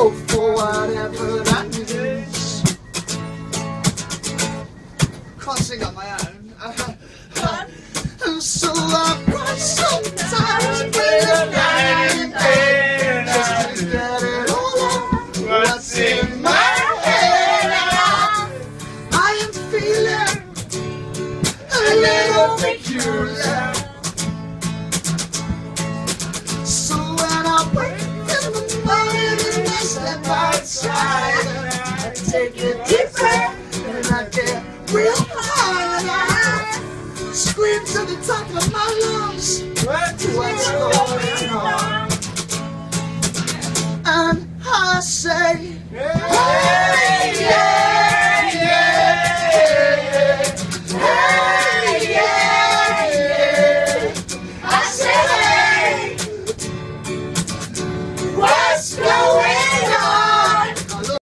hope for whatever that means. Can't sing on my own. And so I cry sometimes when I'm lying in bed, just to get it all out what's in my head. I am feeling a little peculiar. So when I wake in the morning and I step outside, I take a deep breath and I get real hard. Scream to the top of my lungs, what's going on? And I say,